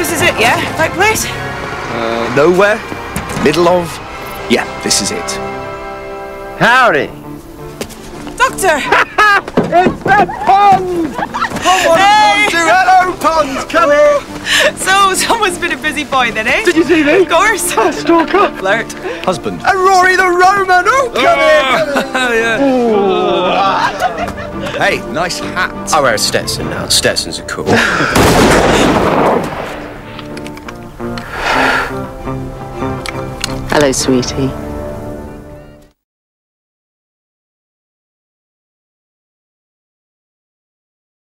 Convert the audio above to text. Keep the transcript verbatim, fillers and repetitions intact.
This is it, yeah? Right place? Uh, nowhere. Middle of. Yeah, this is it. Howdy. Doctor! It's the pond! Come on, Hey! pond, hello, ponds, come here! So, someone's been a busy boy then, eh? Did you see me? Of course. Oh, stalker. Flirt. Husband. And Rory the Roman, oh, come here, come here. Hey, nice hat. I wear a Stetson now. Stetsons are cool. Hello, sweetie.